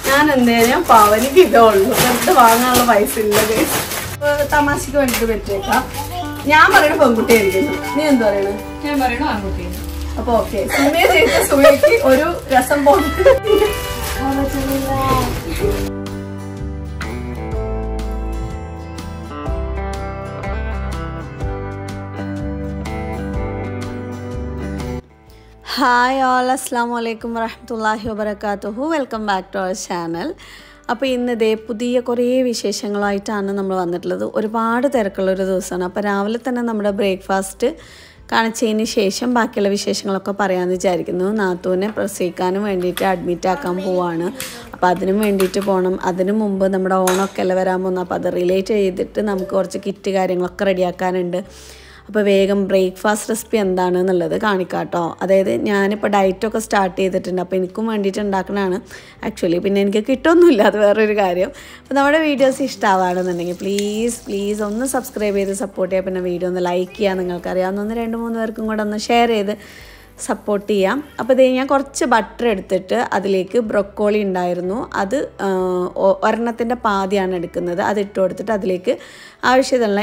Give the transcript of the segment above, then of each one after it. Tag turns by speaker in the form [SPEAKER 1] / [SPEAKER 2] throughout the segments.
[SPEAKER 1] ഞാൻ എന്തേലും പവനിക്ക് ഇതേ ഉള്ളൂ, വെറുതെ വാങ്ങാനുള്ള പൈസ ഇല്ല. തമാശക്ക് വേണ്ടിട്ട് പറ്റേക്കാം. ഞാൻ പറയണ പെൺകുട്ടിയായിരിക്കുന്നു, നീ എന്ത് പറയണ?
[SPEAKER 2] ഞാൻ പറയണ ആൺകുട്ടി.
[SPEAKER 1] അപ്പൊ ഓക്കെ, സുമയെ ജയിച്ച സുമയ്ക്ക് ഒരു രസം പോകുന്നത്. ഹായ് ഓൾ, അസ്സാം വലൈക്കും വറഹ്മത്തുള്ളാഹി വബറകാതുഹു. Welcome back to our channel. അപ്പോൾ ഇന്ന് ഇതേ പുതിയ കുറേ വിശേഷങ്ങളായിട്ടാണ് നമ്മൾ വന്നിട്ടുള്ളത്. ഒരുപാട് തിരക്കുള്ളൊരു ദിവസമാണ്. അപ്പോൾ രാവിലെ തന്നെ നമ്മുടെ ബ്രേക്ക്ഫാസ്റ്റ് കാണിച്ചതിന് ശേഷം ബാക്കിയുള്ള വിശേഷങ്ങളൊക്കെ പറയാമെന്ന് വിചാരിക്കുന്നു. നാത്തൂനെ പ്രസവിക്കാനും വേണ്ടിയിട്ട് അഡ്മിറ്റ് ആക്കാൻ പോവാണ്. അപ്പോൾ അതിനും വേണ്ടിയിട്ട് പോകണം. അതിനു മുമ്പ് നമ്മുടെ ഓണമൊക്കെ അല്ലേ വരാൻ പോകുന്നത്. അപ്പോൾ അത് റിലേറ്റ് ചെയ്തിട്ട് നമുക്ക് കുറച്ച് കിറ്റ് കാര്യങ്ങളൊക്കെ റെഡിയാക്കാനുണ്ട്. അപ്പോൾ വേഗം ബ്രേക്ക്ഫാസ്റ്റ് റെസിപ്പി എന്താണെന്നുള്ളത് കാണിക്കാം കേട്ടോ. അതായത് ഞാനിപ്പോൾ ഡയറ്റൊക്കെ സ്റ്റാർട്ട് ചെയ്തിട്ടുണ്ട്. അപ്പോൾ എനിക്കും വേണ്ടിയിട്ട് ഉണ്ടാക്കണതാണ് ആക്ച്വലി. പിന്നെ എനിക്ക് കിട്ടുമൊന്നുമില്ല, അത് വേറൊരു കാര്യം. അപ്പോൾ നമ്മുടെ വീഡിയോസ് ഇഷ്ടമാവുകയാണെന്നുണ്ടെങ്കിൽ പ്ലീസ് ഒന്ന് സബ്സ്ക്രൈബ് ചെയ്ത് സപ്പോർട്ട് ചെയ്യുക. പിന്നെ വീഡിയോ ഒന്ന് ലൈക്ക് ചെയ്യുക. നിങ്ങൾക്കറിയാവുന്ന 1-2-3 പേർക്കും കൂടെ ഒന്ന് ഷെയർ ചെയ്ത് സപ്പോർട്ട് ചെയ്യാം. അപ്പോൾ ഇത് ഞാൻ കുറച്ച് ബട്ടർ എടുത്തിട്ട് അതിലേക്ക് ബ്രൊക്കോളി ഉണ്ടായിരുന്നു, അത് ഒരെണ്ണത്തിൻ്റെ പാതിയാണ് എടുക്കുന്നത്. അത് ഇട്ട് കൊടുത്തിട്ട് അതിലേക്ക് ആവശ്യമുള്ള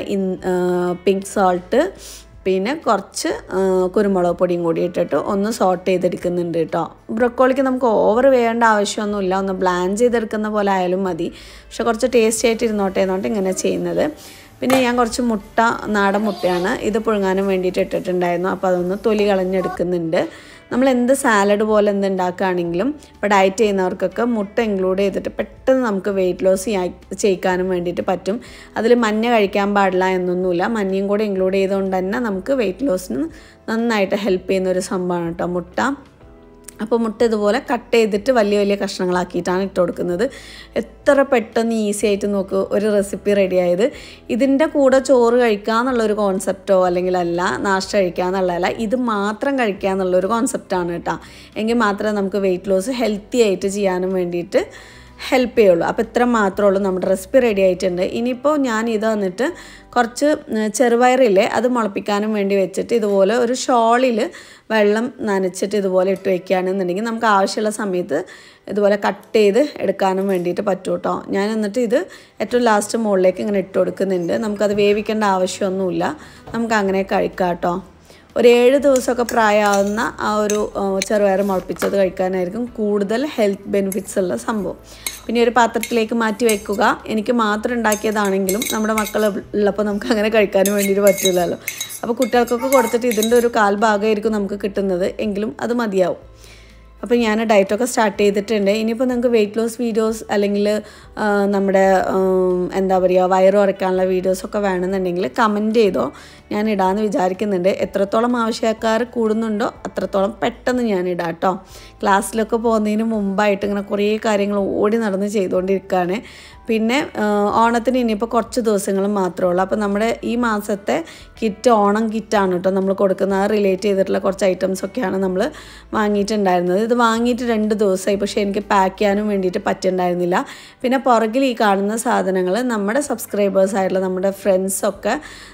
[SPEAKER 1] പിങ്ക് സോൾട്ട്, പിന്നെ കുറച്ച് കുരുമുളക് പൊടിയും കൂടി ഇട്ടിട്ട് ഒന്ന് സോട്ട് ചെയ്തെടുക്കുന്നുണ്ട് കേട്ടോ. ബ്രൊക്കോളിക്ക് നമുക്ക് ഓവർ വേണ്ട ആവശ്യമൊന്നുമില്ല, ഒന്ന് ബ്ലാൻഡ് ചെയ്തെടുക്കുന്ന പോലെ ആയാലും മതി. പക്ഷെ കുറച്ച് ടേസ്റ്റ് ആയിട്ട് ഇരുന്നോട്ടെ എന്നിട്ട് ഇങ്ങനെ ചെയ്യുന്നത്. പിന്നെ ഞാൻ കുറച്ച് മുട്ട, നാടൻ മുട്ടയാണ്, ഇത് പുഴുങ്ങാനും വേണ്ടിയിട്ട് ഇട്ടിട്ടുണ്ടായിരുന്നു. അപ്പോൾ അതൊന്ന് തൊലി കളഞ്ഞെടുക്കുന്നുണ്ട്. നമ്മൾ എന്ത് സാലഡ് പോലെ എന്ത് ഉണ്ടാക്കുകയാണെങ്കിലും ഇപ്പോൾ ഡയറ്റ് ചെയ്യുന്നവർക്കൊക്കെ മുട്ട ഇൻക്ലൂഡ് ചെയ്തിട്ട് പെട്ടെന്ന് നമുക്ക് വെയിറ്റ് ലോസ് ചെയ്യിക്കാനും വേണ്ടിയിട്ട് പറ്റും. അതിൽ മഞ്ഞ കഴിക്കാൻ പാടില്ല എന്നൊന്നുമില്ല. മഞ്ഞയും കൂടെ ഇൻക്ലൂഡ് ചെയ്തുകൊണ്ട് തന്നെ നമുക്ക് വെയിറ്റ് ലോസിന് നന്നായിട്ട് ഹെൽപ്പ് ചെയ്യുന്നൊരു സംഭവമാണ് കേട്ടോ മുട്ട. അപ്പോൾ മുട്ട ഇതുപോലെ കട്ട് ചെയ്തിട്ട് വലിയ വലിയ കഷ്ണങ്ങളാക്കിയിട്ടാണ് ഇട്ട് കൊടുക്കുന്നത്. എത്ര പെട്ടെന്ന് ഈസി ആയിട്ട് നോക്ക് ഒരു റെസിപ്പി റെഡിയായത്. ഇതിൻ്റെ കൂടെ ചോറ് കഴിക്കുക എന്നുള്ളൊരു കോൺസെപ്റ്റോ അല്ലെങ്കിൽ അല്ല നാഷ്ട കഴിക്കുക എന്നുള്ളതല്ല, ഇത് മാത്രം കഴിക്കുക എന്നുള്ളൊരു കോൺസെപ്റ്റാണ് കേട്ടോ. എങ്കിൽ മാത്രമേ നമുക്ക് വെയിറ്റ് ലോസ് ഹെൽത്തി ആയിട്ട് ചെയ്യാനും വേണ്ടിയിട്ട് ഹെൽപ്പ് ചെയ്യുള്ളൂ. അപ്പോൾ ഇത്ര മാത്രമേ ഉള്ളൂ. നമ്മുടെ റെസിപ്പി റെഡി ആയിട്ടുണ്ട്. ഇനിയിപ്പോൾ ഞാൻ ഇത് വന്നിട്ട് കുറച്ച് ചെറുപയറില്ലേ അത് മുളപ്പിക്കാനും വേണ്ടി വെച്ചിട്ട് ഇതുപോലെ ഒരു ഷോളിൽ വെള്ളം നനച്ചിട്ട് ഇതുപോലെ ഇട്ട് വയ്ക്കുകയാണെന്നുണ്ടെങ്കിൽ നമുക്ക് ആവശ്യമുള്ള സമയത്ത് ഇതുപോലെ കട്ട് ചെയ്ത് എടുക്കാനും വേണ്ടിയിട്ട് പറ്റും കേട്ടോ. ഞാൻ എന്നിട്ട് ഇത് ഏറ്റവും ലാസ്റ്റ് മുകളിലേക്ക് ഇങ്ങനെ ഇട്ട് കൊടുക്കുന്നുണ്ട്. നമുക്കത് വേവിക്കേണ്ട ആവശ്യമൊന്നുമില്ല, നമുക്ക് അങ്ങനെ കഴിക്കാം കേട്ടോ. ഒരു 7 ദിവസമൊക്കെ പ്രായമാകുന്ന ആ ഒരു ചെറുപയർ മുളപ്പിച്ചത് കഴിക്കാനായിരിക്കും കൂടുതൽ ഹെൽത്ത് ബെനിഫിറ്റ്സ് ഉള്ള സംഭവം. പിന്നെ ഒരു പാത്രത്തിലേക്ക് മാറ്റി വയ്ക്കുക. എനിക്ക് മാത്രം ഉണ്ടാക്കിയതാണെങ്കിലും നമ്മുടെ മക്കൾ ഉള്ളപ്പോൾ നമുക്ക് അങ്ങനെ കഴിക്കാനും വേണ്ടിയിട്ട് പറ്റില്ലല്ലോ. അപ്പോൾ കുട്ടികൾക്കൊക്കെ കൊടുത്തിട്ട് ഇതിൻ്റെ ഒരു 1/4 ഭാഗമായിരിക്കും നമുക്ക് കിട്ടുന്നത്, എങ്കിലും അത് മതിയാവും. അപ്പോൾ ഞാൻ ഡയറ്റൊക്കെ സ്റ്റാർട്ട് ചെയ്തിട്ടുണ്ട്. ഇനിയിപ്പോൾ നിങ്ങൾക്ക് വെയിറ്റ് ലോസ് വീഡിയോസ് അല്ലെങ്കിൽ നമ്മുടെ എന്താ പറയുക വയറ് കുറയ്ക്കാനുള്ള വീഡിയോസൊക്കെ വേണമെന്നുണ്ടെങ്കിൽ കമൻറ്റ് ചെയ്തോ, ഞാൻ ഇടാമെന്ന് വിചാരിക്കുന്നുണ്ട്. എത്രത്തോളം ആവശ്യക്കാർ കൂടുന്നുണ്ടോ അത്രത്തോളം പെട്ടെന്ന് ഞാൻ ഇടാം കേട്ടോ. ക്ലാസ്സിലൊക്കെ പോകുന്നതിന് മുമ്പായിട്ട് ഇങ്ങനെ കുറേ കാര്യങ്ങൾ ഓടി നടന്ന് ചെയ്തുകൊണ്ടിരിക്കുകയാണ്. പിന്നെ ഓണത്തിന് ഇനിയിപ്പോൾ കുറച്ച് ദിവസങ്ങൾ മാത്രമേ ഉള്ളൂ. അപ്പോൾ നമ്മുടെ ഈ മാസത്തെ കിറ്റ് ഓണം കിറ്റാണ് കേട്ടോ നമ്മൾ കൊടുക്കുന്നത്. റിലേറ്റ് ചെയ്തിട്ടുള്ള കുറച്ച് ഐറ്റംസൊക്കെയാണ് നമ്മൾ വാങ്ങിയിട്ടുണ്ടായിരുന്നത്. ഇത് വാങ്ങിയിട്ട് 2 ദിവസമായി, പക്ഷേ എനിക്ക് പാക്ക് ചെയ്യാനും വേണ്ടിയിട്ട് പറ്റുന്നുണ്ടായിരുന്നില്ല. പിന്നെ പുറകിൽ ഈ കാണുന്ന സാധനങ്ങൾ നമ്മുടെ സബ്സ്ക്രൈബേഴ്സായിട്ടുള്ള നമ്മുടെ ഫ്രണ്ട്സൊക്കെ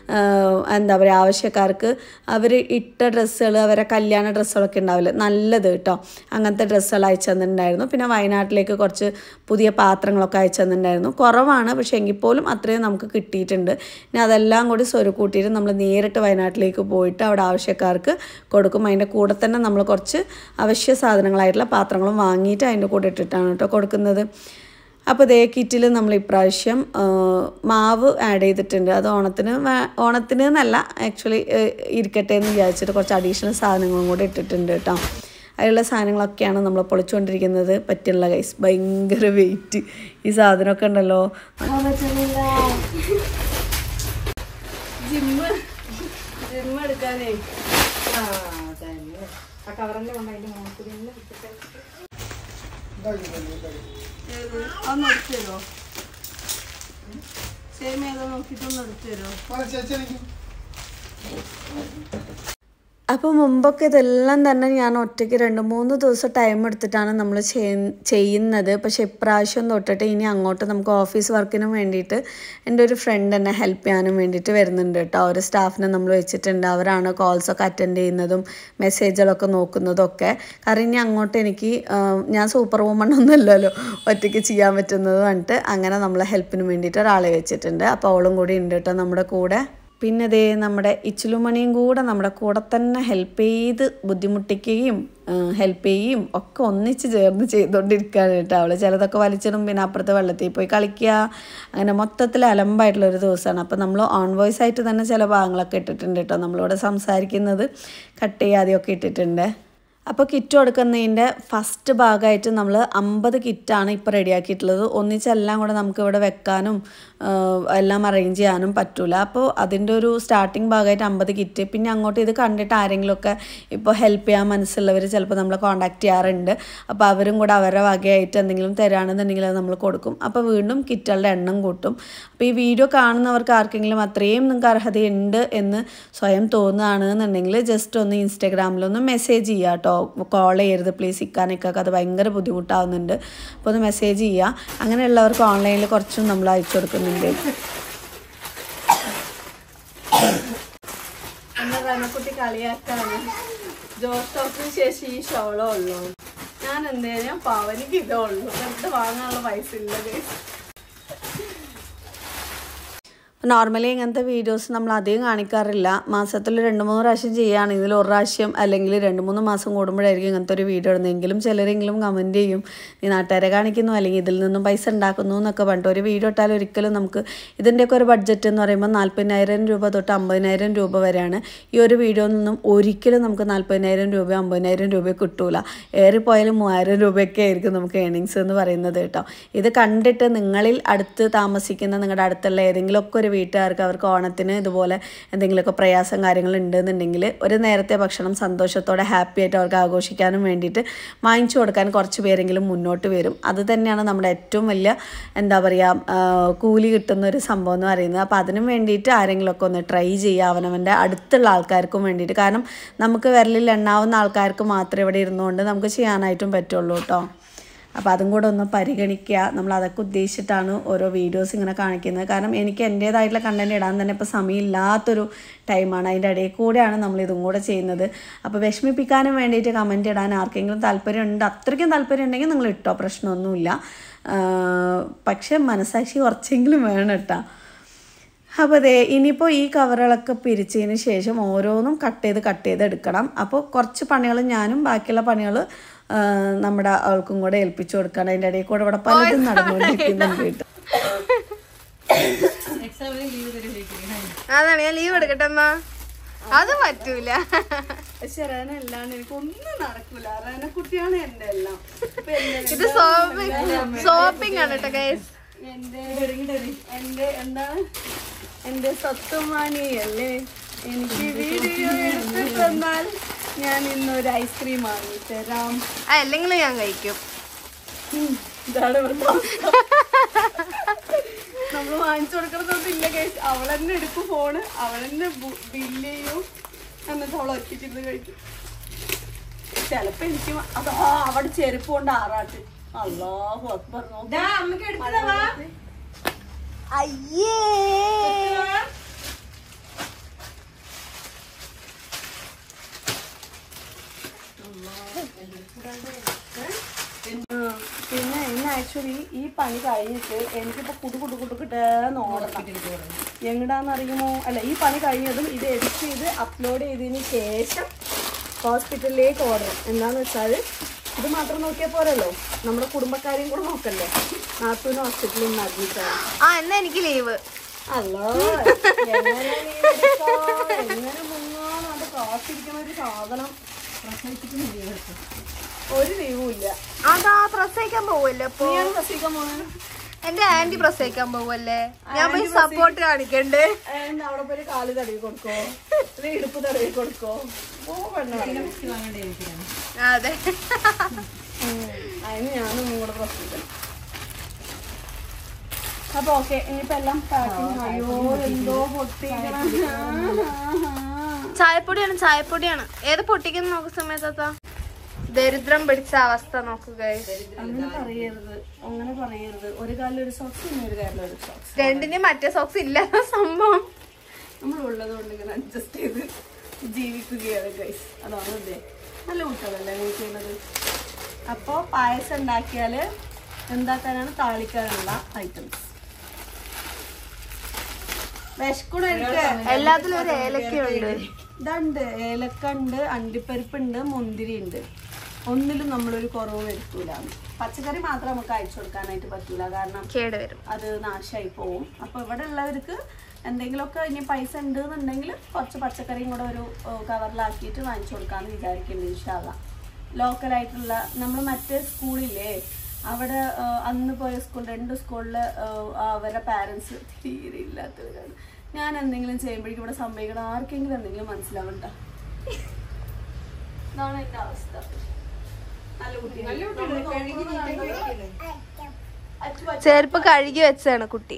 [SPEAKER 1] എന്താ പറയുക ആവശ്യക്കാർക്ക് അവർ ഇട്ട ഡ്രസ്സുകൾ, അവരെ കല്യാണ ഡ്രസ്സുകളൊക്കെ ഉണ്ടാവില്ല നല്ലത് കേട്ടോ, അങ്ങനത്തെ ഡ്രസ്സുകൾ അയച്ചു തന്നിട്ടുണ്ടായിരുന്നു. പിന്നെ വയനാട്ടിലേക്ക് കുറച്ച് പുതിയ പാത്രങ്ങളൊക്കെ അയച്ചു തന്നിട്ടുണ്ടായിരുന്നു. കുറവാണ്, പക്ഷേ എങ്കിൽ പോലും അത്രയും നമുക്ക് കിട്ടിയിട്ടുണ്ട്. ഇനി അതെല്ലാം കൂടി സ്വരുക്കൂട്ടിയിട്ട് നമ്മൾ നേരിട്ട് വയനാട്ടിലേക്ക് പോയിട്ട് അവിടെ ആവശ്യക്കാർക്ക് കൊടുക്കും. അതിൻ്റെ കൂടെ തന്നെ നമ്മൾ കുറച്ച് അവശ്യ സാധനങ്ങളായിട്ടുള്ള പാത്രങ്ങളും വാങ്ങിയിട്ട് അതിൻ്റെ കൂടെ ഇട്ടിട്ടാണ് കേട്ടോ കൊടുക്കുന്നത്. അപ്പോൾ ഇതേ കിറ്റിൽ നമ്മൾ ഇപ്രാവശ്യം മാവ് ആഡ് ചെയ്തിട്ടുണ്ട്. അത് ഓണത്തിന് എന്നല്ല ആക്ച്വലി ഇരിക്കട്ടെ എന്ന് വിചാരിച്ചിട്ട് കുറച്ച് അഡീഷണൽ സാധനങ്ങളും കൂടെ ഇട്ടിട്ടുണ്ട് കേട്ടോ. അതിലുള്ള സാധനങ്ങളൊക്കെയാണ് നമ്മൾ പൊളിച്ചുകൊണ്ടിരിക്കുന്നത്. പറ്റുള്ള ഗൈസ്, ഭയങ്കര വെയിറ്റ് ഈ സാധനമൊക്കെ ഉണ്ടല്ലോ. ജിമ്മ് എടുക്കാനേ ഒന്ന് എടുത്തു തരുമോ? സേമിയ ഏതോ നോക്കിയിട്ടൊന്ന് എടുത്തു തരുമോ? അപ്പോൾ മുമ്പൊക്കെ ഇതെല്ലാം തന്നെ ഞാൻ ഒറ്റയ്ക്ക് 2-3 ദിവസം ടൈം എടുത്തിട്ടാണ് നമ്മൾ ചെയ്യുന്നത്. പക്ഷേ ഇപ്രാവശ്യം തൊട്ടിട്ട് ഇനി അങ്ങോട്ട് നമുക്ക് ഓഫീസ് വർക്കിനും വേണ്ടിയിട്ട് എൻ്റെ ഒരു ഫ്രണ്ട് എന്നെ ഹെൽപ്പ് ചെയ്യാനും വേണ്ടിയിട്ട് വരുന്നുണ്ട് കേട്ടോ. ഒരു സ്റ്റാഫിനെ നമ്മൾ വെച്ചിട്ടുണ്ട്. അവരാണ് കോൾസൊക്കെ അറ്റൻഡ് ചെയ്യുന്നതും മെസ്സേജുകളൊക്കെ നോക്കുന്നതും ഒക്കെ. കാരണം ഇനി അങ്ങോട്ട് എനിക്ക് ഞാൻ സൂപ്പർ വുമൺ ഒന്നുമല്ലല്ലോ ഒറ്റയ്ക്ക് ചെയ്യാൻ പറ്റുന്നത് പറഞ്ഞിട്ട് അങ്ങനെ നമ്മളെ ഹെൽപ്പിന് വേണ്ടിയിട്ട് ഒരാളെ വെച്ചിട്ടുണ്ട്. അപ്പോൾ അവളും കൂടി ഉണ്ട് കേട്ടോ നമ്മുടെ കൂടെ. പിന്നെ ദേ നമ്മുടെ ഇച്ചിലുമണിയും കൂടെ നമ്മുടെ കൂടെ തന്നെ ഹെൽപ്പ് ചെയ്ത് ബുദ്ധിമുട്ടിക്കുകയും ഹെൽപ്പ് ചെയ്യുകയും ഒക്കെ ഒന്നിച്ച് ചേർന്ന് ചെയ്തുകൊണ്ടിരിക്കുകയാണ് കേട്ടോ. അവൾ ചിലതൊക്കെ വലിച്ചിടും, പിന്നെ അപ്പുറത്തെ വെള്ളത്തിൽ പോയി കളിക്കുക, അങ്ങനെ മൊത്തത്തിൽ അലമ്പായിട്ടുള്ളൊരു ദിവസമാണ്. അപ്പോൾ നമ്മൾ ഓൺ വോയിസ് ആയിട്ട് തന്നെ ചില ഭാഗങ്ങളൊക്കെ ഇട്ടിട്ടുണ്ട് കേട്ടോ. നമ്മളിവിടെ സംസാരിക്കുന്നത് കട്ട് ചെയ്യാതെയൊക്കെ ഇട്ടിട്ടുണ്ട്. അപ്പോൾ കിറ്റ് കൊടുക്കുന്നതിൻ്റെ ഫസ്റ്റ് ഭാഗമായിട്ട് നമ്മൾ 50 കിറ്റാണ് ഇപ്പോൾ റെഡിയാക്കിയിട്ടുള്ളത്. ഒന്നിച്ചെല്ലാം കൂടെ നമുക്കിവിടെ വെക്കാനും എല്ലാം അറേഞ്ച് ചെയ്യാനും പറ്റില്ല. അപ്പോൾ അതിൻ്റെ ഒരു സ്റ്റാർട്ടിങ് ഭാഗമായിട്ട് 50 കിറ്റ്. പിന്നെ അങ്ങോട്ട് ഇത് കണ്ടിട്ട് ആരെങ്കിലുമൊക്കെ ഇപ്പോൾ ഹെൽപ്പ് ചെയ്യാൻ മനസ്സുള്ളവർ ചിലപ്പോൾ നമ്മളെ കോൺടാക്ട് ചെയ്യാറുണ്ട്. അപ്പോൾ അവരും കൂടെ അവരുടെ വകയായിട്ട് എന്തെങ്കിലും തരാണെന്നുണ്ടെങ്കിൽ അത് നമ്മൾ കൊടുക്കും. അപ്പോൾ വീണ്ടും കിറ്റുകളുടെ എണ്ണം കൂട്ടും. അപ്പോൾ ഈ വീഡിയോ കാണുന്നവർക്ക് ആർക്കെങ്കിലും അത്രയും നിങ്ങൾക്ക് അർഹതയുണ്ട് എന്ന് സ്വയം തോന്നുകയാണെന്നുണ്ടെങ്കിൽ ജസ്റ്റ് ഒന്ന് ഇൻസ്റ്റാഗ്രാമിലൊന്ന് മെസ്സേജ് ചെയ്യുക കേട്ടോ. കോൾ ചെയ്യരുത് പ്ലീസ്, ഇക്കാനൊക്കെ അത് ഭയങ്കര ബുദ്ധിമുട്ടാവുന്നുണ്ട്. അപ്പോൾ ഒന്ന് മെസ്സേജ് ചെയ്യുക. അങ്ങനെയുള്ളവർക്ക് ഓൺലൈനിൽ കുറച്ചും നമ്മൾ അയച്ചു കൊടുക്കുന്നുണ്ട്. റനക്കുട്ടി കളിയാക്കാണ്. ജോസ്റ്റോക്കിന് ശേഷം ഈ ഷോളോ ഉള്ളൂ. ഞാൻ എന്തേലും പവനിക്ക് ഇതേ ഉള്ളൂ, വെറുതെ വാങ്ങാനുള്ള പൈസ ഇല്ലത്. നോർമലി ഇങ്ങനത്തെ വീഡിയോസ് നമ്മൾ അധികം കാണിക്കാറില്ല. മാസത്തിൽ 2-3 പ്രാവശ്യം ചെയ്യുകയാണെങ്കിൽ ഒരു പ്രാവശ്യം അല്ലെങ്കിൽ 2-3 മാസം കൂടുമ്പോഴായിരിക്കും ഇങ്ങനത്തെ ഒരു വീഡിയോ ഇടുന്നതെങ്കിലും ചിലരെങ്കിലും കമൻറ്റ് ചെയ്യും, നീ നാട്ടുകാരെ കാണിക്കുന്നു അല്ലെങ്കിൽ ഇതിൽ നിന്നും പൈസ ഉണ്ടാക്കുന്നു എന്നൊക്കെ പറഞ്ഞിട്ട്. ഒരു വീഡിയോ ഇട്ടാൽ ഒരിക്കലും നമുക്ക് ഇതിൻ്റെയൊക്കെ ഒരു ബഡ്ജറ്റ് എന്ന് പറയുമ്പോൾ 40,000 രൂപ തൊട്ട് 50,000 രൂപ വരെയാണ്. ഈ ഒരു വീഡിയോയിൽ നിന്നും ഒരിക്കലും നമുക്ക് 40,000 രൂപ 50,000 രൂപ കിട്ടൂല. ഏറിപ്പോയാലും 3,000 രൂപയൊക്കെ ആയിരിക്കും നമുക്ക് ഏണിങ്സ് എന്ന് പറയുന്നത് കേട്ടോ. ഇത് കണ്ടിട്ട് നിങ്ങളിൽ അടുത്ത് താമസിക്കുന്ന നിങ്ങളുടെ അടുത്തുള്ള ഏതെങ്കിലുമൊക്കെ ഒരു വീട്ടുകാർക്ക് അവർക്ക് ഓണത്തിന് ഇതുപോലെ എന്തെങ്കിലുമൊക്കെ പ്രയാസം കാര്യങ്ങൾ ഉണ്ടെന്നുണ്ടെങ്കിൽ ഒരു നേരത്തെ ഭക്ഷണം സന്തോഷത്തോടെ ഹാപ്പി ആയിട്ട് അവർക്ക് ആഘോഷിക്കാനും വേണ്ടിയിട്ട് വാങ്ങിച്ചു കൊടുക്കാൻ കുറച്ച് പേരെങ്കിലും മുന്നോട്ട് വരും. അത് തന്നെയാണ് നമ്മുടെ ഏറ്റവും വലിയ എന്താ പറയുക കൂലി കിട്ടുന്ന ഒരു സംഭവം എന്ന് പറയുന്നത്. അപ്പോൾ അതിനും വേണ്ടിയിട്ട് ആരെങ്കിലുമൊക്കെ ഒന്ന് ട്രൈ ചെയ്യുക അവനവൻ്റെ അടുത്തുള്ള ആൾക്കാർക്കും വേണ്ടിയിട്ട്. കാരണം നമുക്ക് വിരലിൽ എണ്ണാവുന്ന ആൾക്കാർക്ക് മാത്രമേ ഇവിടെ ഇരുന്നുകൊണ്ട് നമുക്ക് ചെയ്യാനായിട്ടും പറ്റുള്ളൂ കേട്ടോ. അപ്പോൾ അതും കൂടെ ഒന്ന് പരിഗണിക്കുക. നമ്മൾ അതൊക്കെ ഉദ്ദേശിച്ചിട്ടാണ് ഓരോ വീഡിയോസ് ഇങ്ങനെ കാണിക്കുന്നത്. കാരണം എനിക്ക് എൻ്റേതായിട്ടുള്ള കണ്ടൻറ്റ് ഇടാൻ തന്നെ ഇപ്പോൾ സമയമില്ലാത്തൊരു ടൈമാണ്. അതിൻ്റെ ഇടയിൽ കൂടെയാണ് നമ്മളിതും കൂടെ ചെയ്യുന്നത്. അപ്പോൾ വിഷമിപ്പിക്കാനും വേണ്ടിയിട്ട് കമൻറ്റ് ഇടാൻ ആർക്കെങ്കിലും താല്പര്യമുണ്ട്, അത്രയ്ക്കും താല്പര്യം ഉണ്ടെങ്കിൽ നിങ്ങൾ ഇട്ടോ, പ്രശ്നമൊന്നുമില്ല. പക്ഷേ മനസ്സാക്ഷി കുറച്ചെങ്കിലും വേണം കേട്ടോ. അപ്പോൾ അതെ, ഇനിയിപ്പോൾ ഈ കവറുകളൊക്കെ പിരിച്ചതിന് ശേഷം ഓരോന്നും കട്ട് ചെയ്ത് എടുക്കണം. അപ്പോൾ കുറച്ച് പണികൾ ഞാനും ബാക്കിയുള്ള പണികൾ നമ്മുടെ അവൾക്കും കൂടെ ഏൽപ്പിച്ചു കൊടുക്കണം. അതിൻ്റെ ഇടയിൽ കൂടെ ഇവിടെ പലതും നടന്നുകൊണ്ടിരിക്കുന്നുണ്ട് കേട്ടോ.
[SPEAKER 2] അതാണ് ഞാൻ ലീവ് എടുക്കട്ടെ എന്നാ. അത് പറ്റൂല.
[SPEAKER 1] പക്ഷെ റേനല്ലാണ് എനിക്കൊന്നും നടക്കൂല. റേനക്കുട്ടിയാണ് എൻ്റെ എല്ലാം.
[SPEAKER 2] ഇത് ഷോപ്പിംഗ് ആണ് കേട്ടോ ഗൈസ്.
[SPEAKER 1] എൻ്റെ എന്താണ് എൻ്റെ സ്വത്തുമാനിയല്ലേ. എനിക്ക് വീഡിയോ എടുത്ത് തന്നാൽ ഞാൻ ഇന്നൊരു ഐസ്ക്രീം വാങ്ങി തരാം.
[SPEAKER 2] അല്ലെങ്കിൽ ഞാൻ കഴിക്കും.
[SPEAKER 1] ഇതാണ് നമ്മൾ വാങ്ങിച്ചു കൊടുക്കണമെന്നില്ല ഗൈസ്. അവളെന്നെ എടുക്കും ഫോണ്, അവളെന്നെ ബില്ല് ചെയ്യും, എന്നിട്ട് അവൾ ഒറ്റയ്ക്കിരുന്ന് കഴിക്കും. ചിലപ്പോ എനിക്ക് അതാ അവിടെ ചെരുപ്പ് കൊണ്ട് ആറാട്ട്. അല്ലാഹു അക്ബർ.
[SPEAKER 2] അയ്യേ
[SPEAKER 1] പിന്നെ ഇന്ന് ആക്ച്വലി ഈ പണി കഴിഞ്ഞിട്ട് എനിക്കിപ്പോൾ കുടുക്കിട്ടേന്ന് ഓടണം. എങ്ങടാന്നറിയുമോ? അല്ല, ഈ പണി കഴിഞ്ഞതും ഇത് എഡിറ്റ് ചെയ്ത് അപ്ലോഡ് ചെയ്തതിന് ശേഷം ഹോസ്പിറ്റലിലേക്ക് ഓടണം. എന്താന്ന് വെച്ചാൽ ഇത് മാത്രം നോക്കിയാൽ പോരല്ലോ, നമ്മുടെ കുടുംബക്കാരെയും കൂടെ നോക്കല്ലേ. നാത്തൂന് ഹോസ്പിറ്റലിൽ നിന്ന് അഡ്മിറ്റാണ്.
[SPEAKER 2] എന്നാ എനിക്ക് ലീവ്.
[SPEAKER 1] അല്ലോ എങ്ങനെ മുങ്ങാന്ന് അത് കാത്തിരിക്കുന്ന ഒരു സാധനം. ഒരു ലീവും ഇല്ല.
[SPEAKER 2] അതാ പ്രസവിക്കാൻ പോവല്ലേ? അപ്പൊ
[SPEAKER 1] പ്രസവിക്കാൻ പോകുന്നത്
[SPEAKER 2] എന്റെ ആന്റി പ്രസവിക്കാൻ പോവല്ലേ? ഞാൻ പോയി സപ്പോർട്ട് കാണിക്കണ്ടേ?
[SPEAKER 1] അവിടെ പോയി കാല് തടവി കൊടുക്കോ, ഇടുപ്പ് തടവി കൊടുക്കോ?
[SPEAKER 2] അതെ,
[SPEAKER 1] അതിന് ഞാനൊന്നും കൂടെ പ്രസവിക്കണം. അപ്പൊ ഓക്കെ, ഇനിയിപ്പോ എല്ലാം പാക്കിങ്. അയ്യോ എന്തോ പൊട്ടിക്കണം.
[SPEAKER 2] ചായപ്പൊടിയാണ് ഏത് പൊട്ടിക്കുന്ന നോക്കുന്ന സമയത്താ ദരിദ്രം പിടിച്ച അവസ്ഥ നോക്കുക.
[SPEAKER 1] അങ്ങനെ പറയരുത്. ഒരു കാലിൽ ഒരു സോക്സ് ഒരു കാലിൽ ഒരു സോക്സ്.
[SPEAKER 2] രണ്ടിനും മറ്റേ സോക്സ് ഇല്ലാത്ത സംഭവം.
[SPEAKER 1] നമ്മളുള്ളത് കൊണ്ട് ഇങ്ങനെ അഡ്ജസ്റ്റ് ചെയ്ത് ജീവിക്കുകയാണ് ഗൈസ്. അതാണ് ഇതേ നല്ല കുട്ടികളല്ലേ നീ ചെയ്യുന്നത്. അപ്പോൾ പായസം ഉണ്ടാക്കിയാൽ എന്താക്കാനാണ് താളിക്കാനുള്ള ഐറ്റംസ്. വിശക്കൂടെ
[SPEAKER 2] എല്ലാത്തിലും ഒരു ഏലക്കയുണ്ട്.
[SPEAKER 1] ഇതുണ്ട്, ഏലക്ക ഉണ്ട്, അണ്ടിപ്പരിപ്പുണ്ട്, മുന്തിരി ഉണ്ട്. ഒന്നിലും നമ്മളൊരു കുറവ് വരുത്തൂല. പച്ചക്കറി മാത്രം നമുക്ക് അയച്ചു കൊടുക്കാനായിട്ട് പറ്റൂല, കാരണം
[SPEAKER 2] കേടുവരും,
[SPEAKER 1] അത് നാശമായി പോവും. അപ്പൊ ഇവിടെ ഉള്ളവർക്ക് എന്തെങ്കിലുമൊക്കെ ഇനി പൈസ ഉണ്ട് എന്നുണ്ടെങ്കിൽ കുറച്ച് പച്ചക്കറിയും കൂടെ ഒരു കവറിലാക്കിയിട്ട് വാങ്ങിച്ചു കൊടുക്കാമെന്ന് വിചാരിക്കുന്നുണ്ട് ഇൻഷാ അല്ലാ. ലോക്കലായിട്ടുള്ള നമ്മൾ മറ്റേ സ്കൂളില്ലേ അവിടെ അന്ന് പോയ സ്കൂൾ, 2 സ്കൂളിൽ അവരുടെ പാരൻസ് തീരെ ഇല്ലാത്തവരാണ്. ഞാൻ എന്തെങ്കിലും ചെയ്യുമ്പോഴേക്കും ഇവിടെ സംഭവിക്കണം ആർക്കെങ്കിലും എന്തെങ്കിലും മനസ്സിലാവണ്ട. ഇതാണ് എൻ്റെ അവസ്ഥ.
[SPEAKER 2] ചെരുപ്പ് കഴുകി വെച്ചാണ് കുട്ടി.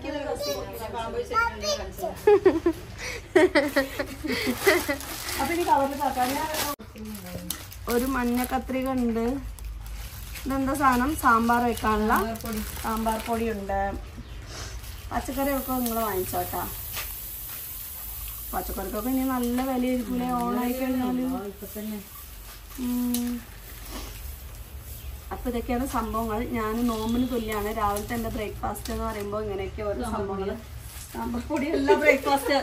[SPEAKER 1] അപ്പൊ ഇനി കവറിൽ കാക്കാൻ ഒരു മഞ്ഞ കത്രിക ഉണ്ട്. ഇതെന്താ സാധനം? സാമ്പാർ വെക്കാനുള്ള സാമ്പാർ പൊടി ഉണ്ട്. പച്ചക്കറിയൊക്കെ നിങ്ങൾ വാങ്ങിച്ചോട്ടാ. പച്ചക്കറിക്കൊക്കെ ഇനി നല്ല വിലയായിരിക്കൂലേ ഓണായി കഴിഞ്ഞാല്. അപ്പൊ ഇതൊക്കെയാണ് സംഭവങ്ങൾ. ഞാൻ നോമ്പിന് തുല്യാണ്. രാവിലത്തെ എന്റെ ബ്രേക്ക്ഫാസ്റ്റ് എന്ന് പറയുമ്പോൾ ഇങ്ങനെയൊക്കെ ഓരോ സംഭവങ്ങൾ. സാമ്പാർ പൊടി അല്ല ബ്രേക്ക്ഫാസ്റ്റ്.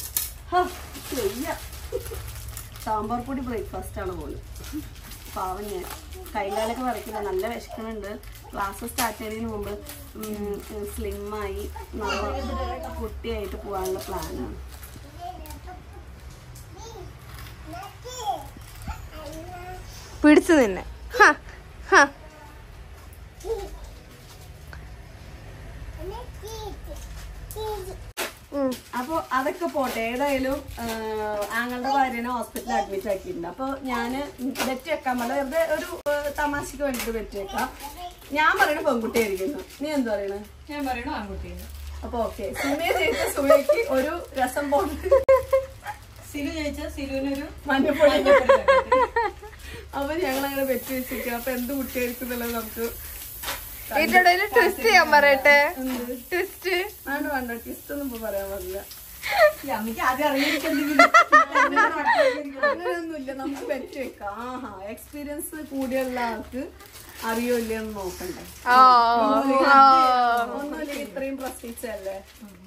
[SPEAKER 1] സാമ്പാർ പൊടി ബ്രേക്ക്ഫാസ്റ്റ് ആണ് പോലും. പാവം ഞാൻ കൈകാലൊക്കെ വരയ്ക്കില്ല, നല്ല വിശക്കണുണ്ട്. ക്ലാസ് സ്റ്റാർട്ട് ചെയ്യുന്നതിന് മുമ്പ് സ്ലിമ്മായി നല്ല കുട്ടിയായിട്ട് പോകാനുള്ള പ്ലാനാണ്.
[SPEAKER 2] പിടിച്ചു നിന്നെ.
[SPEAKER 1] അപ്പൊ അതൊക്കെ പോട്ടെ. ഏതായാലും ആങ്ങളുടെ ഭാര്യനെ ഹോസ്പിറ്റലിൽ അഡ്മിറ്റ് ആക്കിയിട്ടുണ്ട്. അപ്പൊ ഞാന് ബെറ്റ് വെക്കാൻ പറ്റില്ല, വെറുതെ ഒരു തമാശക്ക് വേണ്ടിട്ട് ബെറ്റ് വെക്കാം. ഞാൻ പറയണ പെൺകുട്ടിയായിരിക്കുന്നു, നീ എന്ത് പറയണ?
[SPEAKER 3] ഞാൻ പറയണു ആൺകുട്ടിയാണ്.
[SPEAKER 1] അപ്പൊ ഓക്കെ, സുമയ ജയിച്ച സുമയ്ക്ക് ഒരു രസം പോണ്ട്,
[SPEAKER 3] സിലു ജയിച്ച സിലുവിനൊരു
[SPEAKER 1] മഞ്ഞപ്പൊടി. അപ്പൊ ഞങ്ങൾ അങ്ങനെ ബെറ്റ് വെച്ചിരിക്കുക. അപ്പൊ എന്ത് കുട്ടിയായിരിക്കും എന്നുള്ളത് നമുക്ക്
[SPEAKER 2] ട്വിസ്റ്റ് ചെയ്യാൻ പറയട്ടെ. ട്വിസ്റ്റ്
[SPEAKER 1] വേണ്ട, ട്വിസ്റ്റ് ഒന്നും ഇപ്പൊ പറയാൻ പാടില്ല.
[SPEAKER 3] അമ്മയ്ക്ക് ആദ്യം
[SPEAKER 1] അങ്ങനെയൊന്നുമില്ല, നമുക്ക് ബെറ്റ് വെക്കാം. എക്സ്പീരിയൻസ് കൂടിയുള്ള ആൾക്ക് അറിയോ ഇല്ലെന്ന് നോക്കണ്ടേ. ഒന്നുമില്ല, ഇത്രയും പ്രശ്നിച്ചല്ലേ.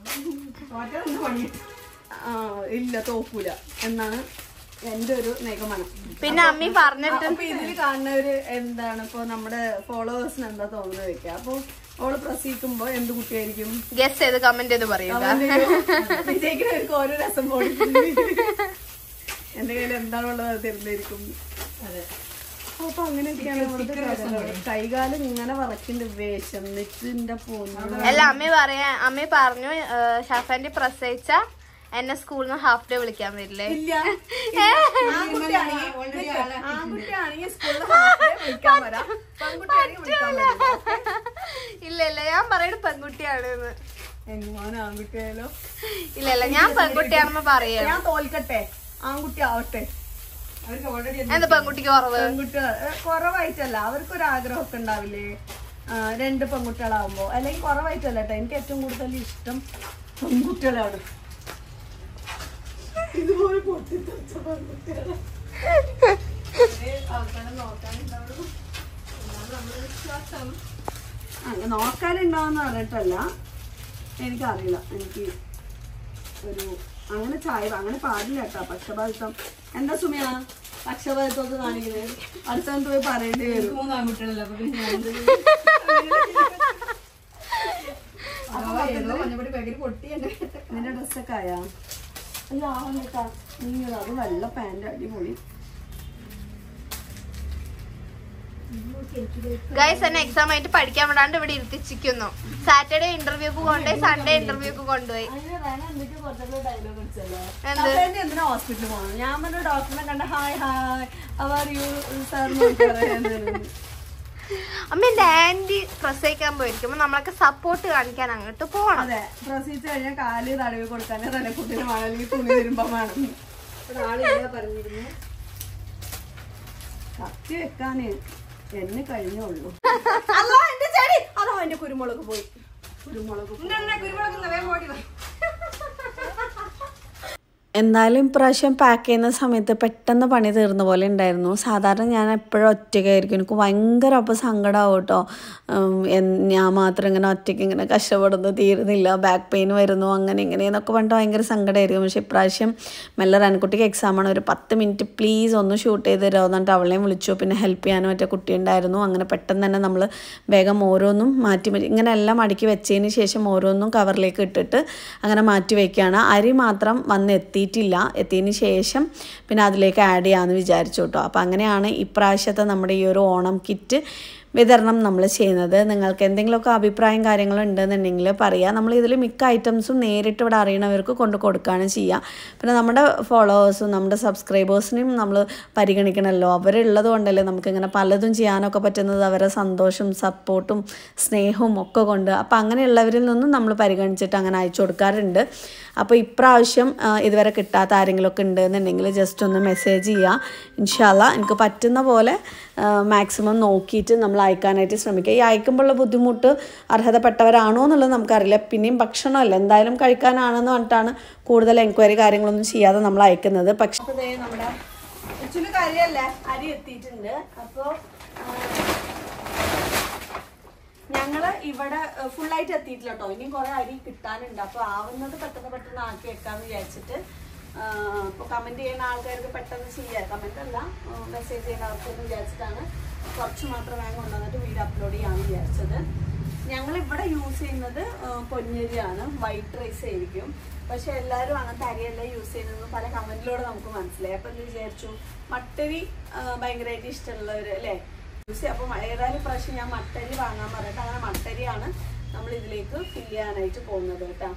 [SPEAKER 1] ഇല്ല, തോക്കൂല എന്നാണ് എന്റെ ഒരു നിഗമനം.
[SPEAKER 2] പിന്നെ അമ്മി പറഞ്ഞിട്ട്
[SPEAKER 1] അപ്പൊ ഇതിൽ കാണുന്നവര് എന്താണ് ഇപ്പൊ നമ്മുടെ ഫോളോവേഴ്സിന് എന്താ തോന്നുന്നത് വെക്കാം. അപ്പൊ ഓള് പ്രസവിക്കുമ്പോ എന്ത് കുട്ടിയായിരിക്കും?
[SPEAKER 2] ഗസ് ചെയ്ത് കമന്റ് ചെയ്ത് പറയുക.
[SPEAKER 1] വിജയിക്കുന്നവർക്ക് ഓരോ രസം പോയി എന്റെ കയ്യിൽ എന്താണുള്ളത് അത് തരുന്നതായിരിക്കും. അപ്പൊ അങ്ങനെയൊക്കെയാണ്. കൈകാലം ഇങ്ങനെ വറക്കിന്റെ വേഷം നെറ്റിന്റെ പോകുന്നു.
[SPEAKER 2] അല്ല, അമ്മി പറഞ്ഞു ഷഫാന്റെ പ്രസവിച്ച എന്നെ സ്കൂളിൽ നിന്ന് ഹാഫ് ഡേ വിളിക്കാൻ വരില്ലേ?
[SPEAKER 1] ഇല്ല, ആൺകുട്ടിയാണെങ്കിൽ സ്കൂളിൽ ഹാഫ് ഡേ വിളിക്കാൻ വരാം, പെൺകുട്ടിയാണെങ്കിൽ വിളിക്കാൻ വരില്ല.
[SPEAKER 2] ഇല്ല, ഞാൻ പറയണ പെൺകുട്ടിയാണ്.
[SPEAKER 1] എങ്ങനെ ആൺകുട്ടിയായാലോ?
[SPEAKER 2] ഇല്ല, ഞാൻ പെൺകുട്ടിയാണെന്ന് പറയാം.
[SPEAKER 1] ഞാൻ തോൽക്കട്ടെ, ആൺകുട്ടി ആവട്ടെ.
[SPEAKER 2] എന്താ പെൺകുട്ടിക്ക് കുറവ്?
[SPEAKER 1] പെൺകുട്ടികൾ കുറവായിട്ടല്ല, അവർക്കൊരു ആഗ്രഹമൊക്കെ ഉണ്ടാവില്ലേ 2 പെൺകുട്ടികളാവുമ്പോ. അല്ലെങ്കിൽ കുറവായിട്ടല്ല കേട്ടോ, എനിക്ക് ഏറ്റവും കൂടുതൽ ഇഷ്ടം പെൺകുട്ടികളാണ്. ഇതുപോലെ പൊട്ടിത്തെറിച്ച പെൺകുട്ടികളെ ആൾക്കാരെ നോക്കാനുണ്ടാവുള്ളൂ. അങ്ങനെ നോക്കാനുണ്ടാവുന്ന പറഞ്ഞിട്ടല്ല, എനിക്കറിയില്ല. എനിക്ക് ഒരു അങ്ങനെ ചായ അങ്ങനെ പാടില്ല കേട്ടോ. പക്ഷപാതിത്വം എന്താ സുമയ പക്ഷപാതിത്വമൊക്കെ കാണിക്കുന്നത്? അടുത്തത് പോയി പറയേണ്ടി വരും.
[SPEAKER 3] 3 ആൺകുട്ടികളല്ല.
[SPEAKER 1] നിന്റെ ഡ്രസ്സൊക്കെ ആയാ? അല്ല, ആവല്ലേട്ടാ, നീ അത് വെള്ള പാന്റ് അടിപൊളി.
[SPEAKER 2] ഗൈസ്, എന്നെ എക്സാം ആയിട്ട് പഠിക്കാൻ വിടാണ്ട് ഇവിടെ ഇരുത്തിച്ചിരിക്കുന്നു. സാറ്റർഡേ ഇന്റർവ്യൂക്ക് കൊണ്ടുപോയി, സൺഡേ ഇന്റർവ്യൂക്ക് കൊണ്ടുപോയി.
[SPEAKER 1] എന്തിനാ ഹോസ്പിറ്റലിൽ പോകണം? ഞാൻ പറഞ്ഞ ഡോക്ടറിനെ കണ്ട ഹായ് അവർ യു സാർ.
[SPEAKER 2] അമ്മ എന്റെ ആന്റി പ്രസവിക്കാൻ പോയിരിക്കുമ്പോ നമ്മളൊക്കെ സപ്പോർട്ട് കാണിക്കാൻ അങ്ങോട്ട് പോകണം.
[SPEAKER 1] അതെ, പ്രസവിച്ച് കഴിഞ്ഞാൽ കാല് തടവി കൊടുക്കാൻ തലക്കുട്ടിന് വേണം, അല്ലെങ്കിൽ തുണി വരുമ്പോ വേണം.
[SPEAKER 3] ഇവിടെ ആളില്ല പറഞ്ഞിരുന്നു.
[SPEAKER 1] കത്തി വെക്കാന് എന്നെ കഴിഞ്ഞുള്ളൂ.
[SPEAKER 3] അല്ലോ എന്റെ ചെടി. അതോ എന്റെ കുരുമുളക് പോയി. കുരുമുളക് വേഗം ഓടി പോയി.
[SPEAKER 1] എന്തായാലും ഇപ്രാവശ്യം പാക്ക് ചെയ്യുന്ന സമയത്ത് പെട്ടെന്ന് പണി തീർന്ന പോലെ ഉണ്ടായിരുന്നു. സാധാരണ ഞാൻ എപ്പോഴും ഒറ്റയ്ക്കായിരിക്കും. എനിക്ക് ഭയങ്കര അപ്പോൾ സങ്കടമാവും കേട്ടോ. ഞാൻ മാത്രം ഇങ്ങനെ ഒറ്റയ്ക്ക് ഇങ്ങനെ കഷ്ടപ്പെടുന്നു, തീരുന്നില്ല, ബാക്ക് പെയിൻ വരുന്നു, അങ്ങനെ ഇങ്ങനെയെന്നൊക്കെ പറഞ്ഞിട്ട് ഭയങ്കര സങ്കടമായിരിക്കും. പക്ഷേ ഇപ്രാവശ്യം മെല്ലെ റൺകുട്ടിക്ക് എക്സാമാണ്. ഒരു 10 മിനിറ്റ് പ്ലീസ് ഒന്ന് ഷൂട്ട് ചെയ്ത് തരുമോ എന്നിട്ട് അവളെയും വിളിച്ചു. പിന്നെ ഹെൽപ്പ് ചെയ്യാനും മറ്റേ കുട്ടി ഉണ്ടായിരുന്നു. അങ്ങനെ പെട്ടെന്ന് തന്നെ നമ്മൾ വേഗം ഓരോന്നും മാറ്റി ഇങ്ങനെ എല്ലാം അടുക്കി വെച്ചതിന് ശേഷം ഓരോന്നും കവറിലേക്ക് ഇട്ടിട്ട് അങ്ങനെ മാറ്റി വയ്ക്കുകയാണ്. അരി മാത്രം എത്തിയതിന് ശേഷം പിന്നെ അതിലേക്ക് ആഡ് ചെയ്യാമെന്ന് വിചാരിച്ചു കേട്ടോ. അപ്പോൾ അങ്ങനെയാണ് ഇപ്രാവശ്യത്തെ നമ്മുടെ ഈ ഒരു ഓണം കിറ്റ് വിതരണം നമ്മൾ ചെയ്യുന്നത്. നിങ്ങൾക്ക് എന്തെങ്കിലുമൊക്കെ അഭിപ്രായം കാര്യങ്ങളും ഉണ്ടെന്നുണ്ടെങ്കിൽ പറയുക. നമ്മൾ ഇതിൽ മിക്ക ഐറ്റംസും നേരിട്ട് ഇവിടെ അറിയണവർക്ക് കൊണ്ട് കൊടുക്കുകയാണ് ചെയ്യുക. പിന്നെ നമ്മുടെ ഫോളോവേഴ്സും നമ്മുടെ സബ്സ്ക്രൈബേഴ്സിനെയും നമ്മൾ പരിഗണിക്കണമല്ലോ. അവരുള്ളത് കൊണ്ടല്ലേ നമുക്കിങ്ങനെ പലതും ചെയ്യാനൊക്കെ പറ്റുന്നത്. അവരുടെ സന്തോഷവും സപ്പോർട്ടും സ്നേഹവും ഒക്കെ കൊണ്ട്. അപ്പോൾ അങ്ങനെയുള്ളവരിൽ നിന്നും നമ്മൾ പരിഗണിച്ചിട്ട് അങ്ങനെ അയച്ചു കൊടുക്കാറുണ്ട്. അപ്പോൾ ഇപ്രാവശ്യം ഇതുവരെ കിട്ടാത്ത ആരെങ്കിലുമൊക്കെ ഉണ്ടെന്നുണ്ടെങ്കിൽ ജസ്റ്റ് ഒന്ന് മെസ്സേജ് ചെയ്യുക. ഇൻഷാ അല്ലാഹ് എനിക്ക് പറ്റുന്ന പോലെ മാക്സിമം നോക്കിയിട്ട് നമ്മൾ അയക്കാനായിട്ട് ശ്രമിക്കുക. ഈ അയക്കുമ്പോഴുള്ള ബുദ്ധിമുട്ട് അർഹതപ്പെട്ടവരാണോ എന്നുള്ളത് നമുക്കറിയില്ല. പിന്നെയും ഭക്ഷണമല്ല, എന്തായാലും കഴിക്കാനാണെന്ന് പറഞ്ഞിട്ടാണ് കൂടുതൽ എൻക്വയറി കാര്യങ്ങളൊന്നും ചെയ്യാതെ നമ്മൾ അയക്കുന്നത്. പക്ഷേ
[SPEAKER 3] നമ്മുടെ ഉച്ചന് കരിയല്ലേ അരി എത്തിയിട്ടുണ്ട്. അപ്പോൾ ഞങ്ങൾ ഇവിടെ ഫുള്ളായിട്ട് എത്തിയിട്ടില്ല കേട്ടോ. ഇനിയും കുറേ അരി കിട്ടാനുണ്ട്. അപ്പോൾ ആവുന്നത് പെട്ടെന്ന് ആക്കി വെക്കാമെന്ന് വിചാരിച്ചിട്ട്. ഇപ്പോൾ കമൻറ്റ് ചെയ്യുന്ന ആൾക്കാർക്ക് പെട്ടെന്ന് ചെയ്യാം. കമൻ്റ് അല്ല, മെസ്സേജ് ചെയ്യുന്ന ആൾക്കാരെന്ന് വിചാരിച്ചിട്ടാണ് കുറച്ച് മാത്രം വേഗം കൊണ്ടുവന്നിട്ട് വീഡിയോ അപ്ലോഡ് ചെയ്യാമെന്ന് വിചാരിച്ചത്. ഞങ്ങളിവിടെ യൂസ് ചെയ്യുന്നത് പൊന്നരിയാണ്, വൈറ്റ് റൈസ് ആയിരിക്കും. പക്ഷെ എല്ലാവരും അങ്ങനത്തെ അരിയല്ല യൂസ് ചെയ്യുന്നത് പല കമൻറ്റിലൂടെ നമുക്ക് മനസ്സിലായി. അപ്പം എന്ത് വിചാരിച്ചു, മട്ടരി ഭയങ്കരമായിട്ട് ഇഷ്ടമുള്ളവർ അല്ലേ യൂസ് ചെയ്യും. അപ്പം ഏതായാലും പ്രാവശ്യം ഞാൻ മട്ടരി വാങ്ങാൻ പറഞ്ഞിട്ട് അങ്ങനെ മട്ടരിയാണ് നമ്മൾ ഇതിലേക്ക് ഫില്ല് ചെയ്യാനായിട്ട് പോകുന്നത് കേട്ടോ.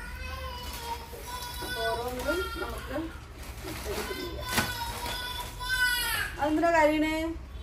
[SPEAKER 3] അപ്പോൾ ഓരോന്നിലും നമുക്ക് മട്ടരി ഫില്ല് ചെയ്യാം. അതെന്താ കാര്യണേ?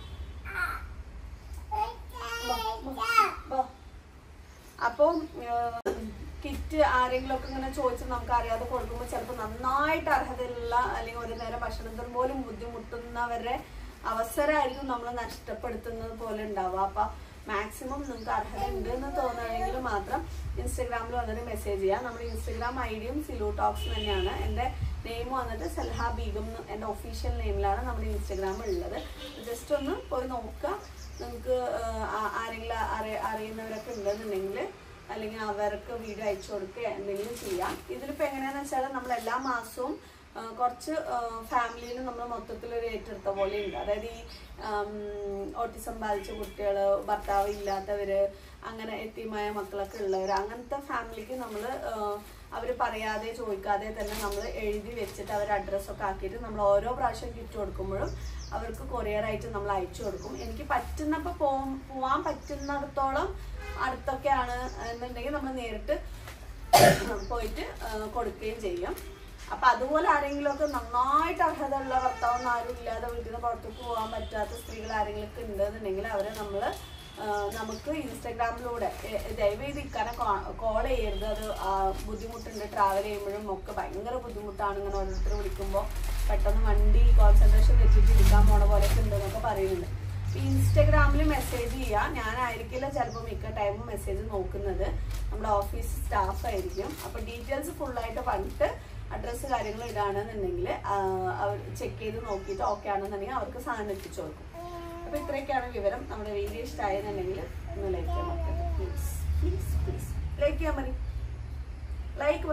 [SPEAKER 3] അപ്പം കിറ്റ് ആരെങ്കിലും ഒക്കെ ഇങ്ങനെ ചോദിച്ച് നമുക്ക് അറിയാതെ കൊടുക്കുമ്പോൾ ചിലപ്പോൾ നന്നായിട്ട് അർഹതയുള്ള അല്ലെങ്കിൽ ഒരു നേരം ഭക്ഷണത്തിന് പോലും ബുദ്ധിമുട്ടുന്നവരുടെ അവസരമായിരിക്കും നമ്മൾ നഷ്ടപ്പെടുത്തുന്നത് പോലെ ഉണ്ടാവുക. അപ്പം മാക്സിമം നിങ്ങൾക്ക് അർഹത ഉണ്ട് എന്ന് തോന്നുകയാണെങ്കിൽ മാത്രം ഇൻസ്റ്റഗ്രാമിൽ വന്നിട്ട് മെസ്സേജ് ചെയ്യാം. നമ്മുടെ ഇൻസ്റ്റഗ്രാം ഐഡിയും സിലു ടോക്സ് തന്നെയാണ്. എൻ്റെ നെയിം വന്നിട്ട് സൽഹ ബീഗം എൻ്റെ ഒഫീഷ്യൽ നെയിമിലാണ് നമ്മുടെ ഇൻസ്റ്റഗ്രാമിൽ ഉള്ളത്. ജസ്റ്റ് ഒന്ന് പോയി നോക്കുക. നിങ്ങൾക്ക് ആരെങ്കിലും അറിയുന്നവരൊക്കെ ഉണ്ടെന്നുണ്ടെങ്കിൽ അല്ലെങ്കിൽ അവർക്ക് വീഡിയോ അയച്ചു കൊടുക്കുക എന്തെങ്കിലും ചെയ്യാം. ഇതിലിപ്പോൾ എങ്ങനെയാണെന്ന് വെച്ചാൽ നമ്മൾ എല്ലാ മാസവും കുറച്ച് ഫാമിലിയിൽ നമ്മൾ മൊത്തത്തിലൊരു ഏറ്റെടുത്ത പോലെ ഉണ്ട്. അതായത് ഈ ഓട്ടിസം ബാധിച്ച കുട്ടികൾ, ഭർത്താവ് ഇല്ലാത്തവർ, അങ്ങനെ എത്തിമായ മക്കളൊക്കെ ഉള്ളവർ, അങ്ങനത്തെ ഫാമിലിക്ക് നമ്മൾ അവർ പറയാതെ ചോദിക്കാതെ തന്നെ നമ്മൾ എഴുതി വെച്ചിട്ട് അവർ അഡ്രസ്സൊക്കെ ആക്കിയിട്ട് നമ്മൾ ഓരോ പ്രാവശ്യം കിറ്റ് കൊടുക്കുമ്പോഴും അവർക്ക് കൊറിയറായിട്ട് നമ്മൾ അയച്ചു കൊടുക്കും. എനിക്ക് പറ്റുന്നപ്പോൾ പോവാൻ പറ്റുന്നിടത്തോളം അടുത്തൊക്കെയാണ് എന്നുണ്ടെങ്കിൽ നമ്മൾ നേരിട്ട് പോയിട്ട് കൊടുക്കുകയും ചെയ്യും. അപ്പം അതുപോലെ ആരെങ്കിലുമൊക്കെ നന്നായിട്ട് അർഹത ഉള്ള ഭർത്താവൊന്നും ആരും ഇല്ലാതെ വീട്ടിൽ നിന്ന് പുറത്തേക്ക് പോകാൻ പറ്റാത്ത സ്ത്രീകൾ ആരെങ്കിലുമൊക്കെ ഉണ്ടെന്നുണ്ടെങ്കിൽ അവരെ നമ്മൾ നമുക്ക് ഇൻസ്റ്റഗ്രാമിലൂടെ ദയവേദി ഇക്കാനെ കോൾ ചെയ്യരുത്. അത് ബുദ്ധിമുട്ടുണ്ട്. ട്രാവൽ ചെയ്യുമ്പോഴും ഒക്കെ ഭയങ്കര ബുദ്ധിമുട്ടാണ്. ഇങ്ങനെ ഓരോരുത്തർ വിളിക്കുമ്പോൾ പെട്ടെന്ന് വണ്ടി കോൺസെൻട്രേഷൻ വെച്ചിട്ട് ഇരിക്കാൻ പോണ പോലെയൊക്കെ ഉണ്ടെന്നൊക്കെ പറയുന്നുണ്ട്. ഇൻസ്റ്റഗ്രാമിൽ മെസ്സേജ് ചെയ്യുക. ഞാനായിരിക്കില്ല ചിലപ്പോൾ മിക്ക ടൈമും മെസ്സേജ് നോക്കുന്നത്, നമ്മുടെ ഓഫീസ് സ്റ്റാഫ് ആയിരിക്കും. അപ്പോൾ ഡീറ്റെയിൽസ് ഫുള്ളായിട്ട് പറഞ്ഞിട്ട് അഡ്രസ്സ് കാര്യങ്ങൾ ഇടാണെന്നുണ്ടെങ്കിൽ അവർ ചെക്ക് ചെയ്ത് നോക്കിയിട്ട് ഓക്കെ ആണെന്നുണ്ടെങ്കിൽ അവർക്ക് സാധനം എത്തിച്ചു കൊടുക്കും. അപ്പോൾ ഇത്രയൊക്കെയാണ് വിവരം. നമ്മുടെ വീഡിയോ ഇഷ്ടമായെന്നുണ്ടെങ്കിൽ ഒന്ന് ലൈക്ക് ചെയ്യാൻ മറക്കരുത്. പ്ലീസ് പ്ലീസ് പ്ലീസ് ലൈക്ക് ചെയ്യാൻ മതി. ലൈക്ക്.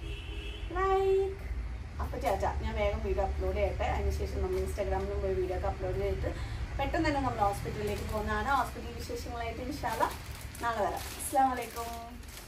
[SPEAKER 3] അപ്പോൾ ചാച്ച ഞാൻ വേഗം വീഡിയോ അപ്ലോഡ് ചെയ്യട്ടെ. അതിനുശേഷം നമ്മൾ ഇൻസ്റ്റാഗ്രാമിലും പോയി വീഡിയോ ഒക്കെ അപ്ലോഡ് ചെയ്തിട്ട് പെട്ടെന്ന് തന്നെ നമ്മൾ ഹോസ്പിറ്റലിലേക്ക് പോകുന്നതാണ്. ഹോസ്പിറ്റൽ വിശേഷങ്ങളായിട്ട് ഇൻഷാ അല്ലാഹ് നാളെ വരാം. അസ്സലാമു അലൈക്കും.